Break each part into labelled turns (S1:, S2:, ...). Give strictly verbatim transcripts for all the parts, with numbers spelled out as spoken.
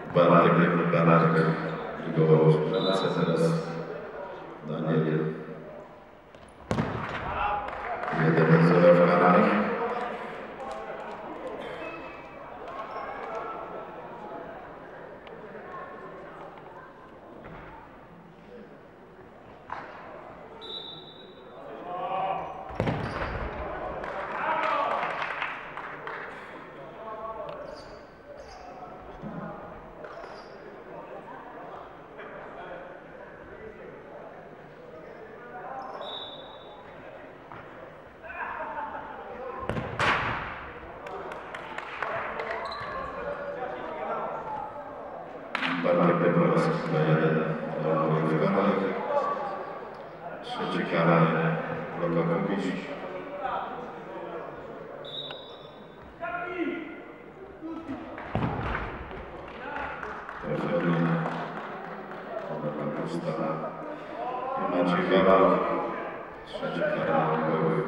S1: Bartek, Bartek, Grigorz, Praca teraz Daniel. jeden zero w karnych. Bartek Dębowski na jeden w karnych. Trzeci karny Lokakowicz. Trafiony Lokakusta i Maciej Gabal. Trzeci karny były.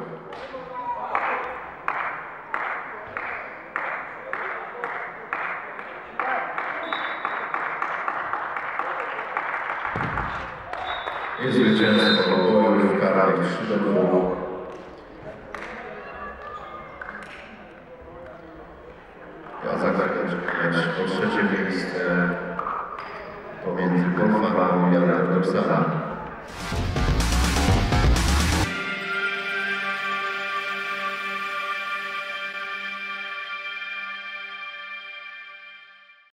S1: Jest zwycięstwo poboju w karach trzy do dwóch. Jacek Zakręcz po trzecie miejsce pomiędzy Konfaną i Ortodoksaną.